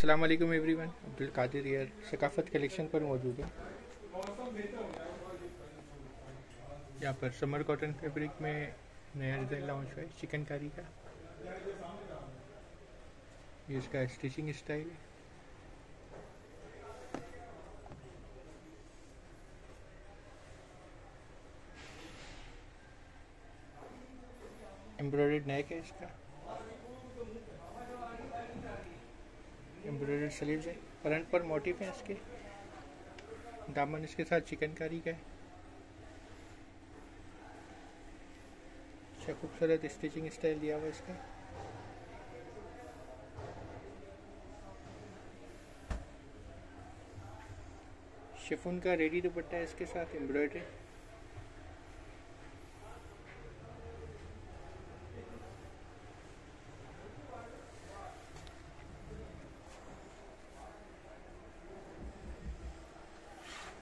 अस्सलाम वालेकुम एवरीवन। अब्दुल कादिर यार सकाफत कलेक्शन पर मौजूद है। यहाँ पर समर कॉटन फैब्रिक में नया डिज़ाइन लॉन्च हुआ है चिकनकारी का। ये इसका स्टिचिंग स्टाइल है। एम्ब्रॉयडर्ड नेक है इसका, एम्ब्रॉयडर्ड स्लीव्स है, फ्रंट पर मोटिफ है इसके, दामन इसके साथ चिकनकारी का है। अच्छा खूबसूरत स्टिचिंग स्टाइल दिया हुआ है इसका। शिफॉन का रेडी दुपट्टा है इसके साथ एम्ब्रॉयडरी।